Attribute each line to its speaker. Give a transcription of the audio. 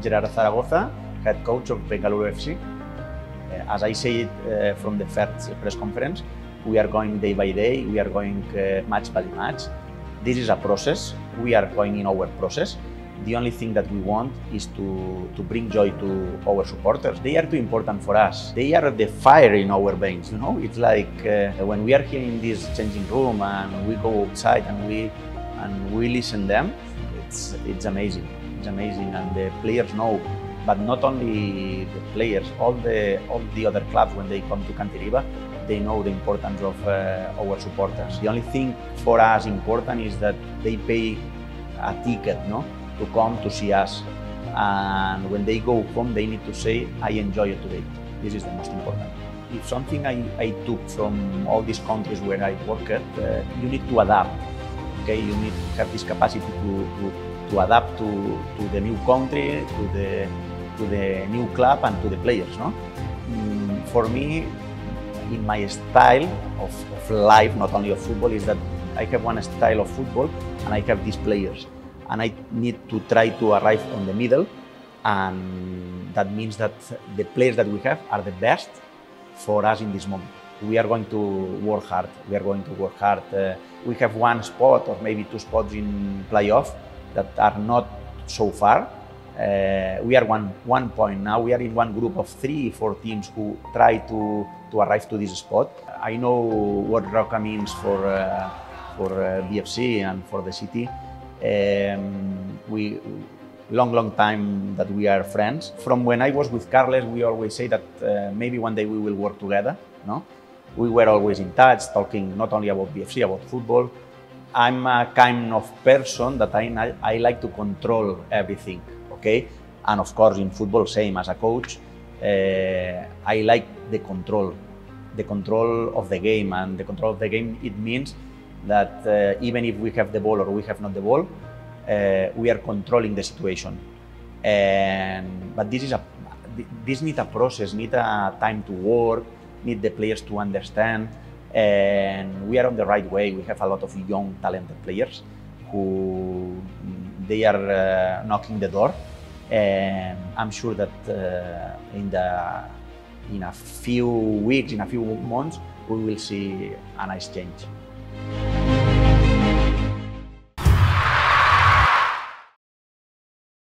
Speaker 1: Gerard Zaragoza, head coach of Bengaluru FC. As I said from the first press conference, we are going day by day, we are going match by match. This is a process, we are going in our process. The only thing that we want is to bring joy to our supporters. They are too important for us. They are the fire in our veins, you know? It's like when we are here in this changing room and we go outside and we listen them, it's amazing. It's amazing, and the players know. But not only the players, all the other clubs, when they come to Cantiriba, they know the importance of our supporters. The only thing for us important is that they pay a ticket, no, to come to see us. And when they go home, they need to say, I enjoy it today. This is the most important. If something I took from all these countries where I worked, you need to adapt. Okay, you need to have this capacity to adapt to the new country, to the new club and to the players. No? For me, in my style of life, not only of football, is that I have one style of football and I have these players. And I need to try to arrive on the middle, and that means that the players that we have are the best for us in this moment. We are going to work hard. We are going to work hard. We have one spot or maybe two spots in playoff that are not so far. We are one point now. We are in one group of 3-4 teams who try to arrive to this spot. I know what Roca means for BFC and for the city. We long time that we are friends. From when I was with Carles, we always say that maybe one day we will work together. No, we were always in touch, talking not only about BFC, about football. I'm a kind of person that I like to control everything. Okay, and of course in football, same as a coach, I like the control of the game, and the control of the game, it means that even if we have the ball or we have not the ball, we are controlling the situation. But this needs a process, needs a time to work, need the players to understand, and we are on the right way. We have a lot of young, talented players who they are knocking the door, and I'm sure that in a few weeks, in a few months, we will see a nice change.